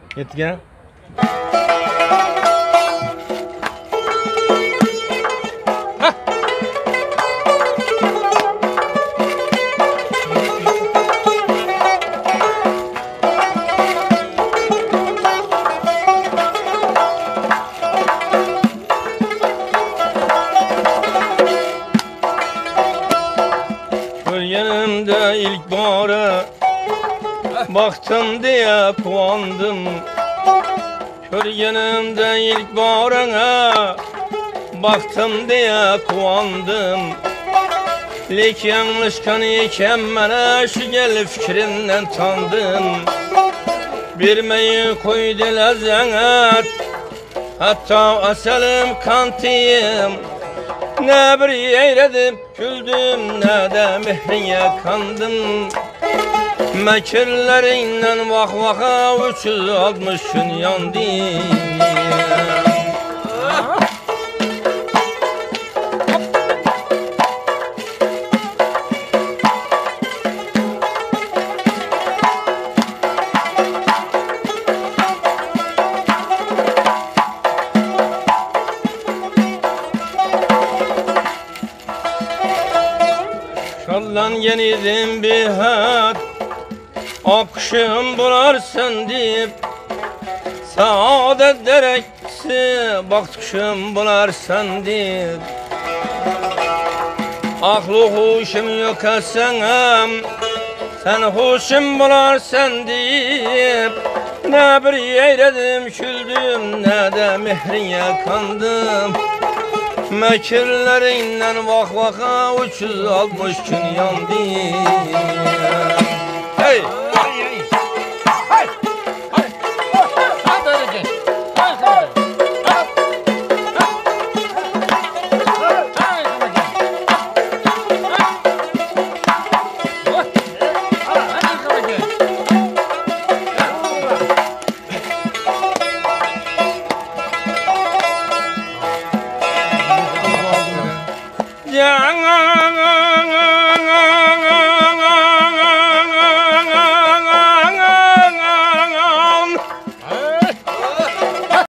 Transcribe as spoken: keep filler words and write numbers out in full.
Yetken. Gölgenimde ilk bara baktım diye kuandım. Körgenimde ilk barana baktım diye kuandım. Lek yanlışkan iken bana şu gel fikrinden tandım. Birmeyi koydu lezzet, hatta aselim kantiyim. Ne bir eyledim, güldüm, ne de mehriye kandım. Mekirlerinden vah vaha üç yüz altmış gün yandım. Şallan yenidim bir hat, akşam bularsın deyip saadet dereksi bakışım bularsın deyip. Aklı huşum yok etsenem sen huşum bularsın deyip. Ne bir eyledim güldüm, ne de mehriye kandım. Mekirlerinden vah vaha üç yüz altmış gün yandım. Hey! Jangan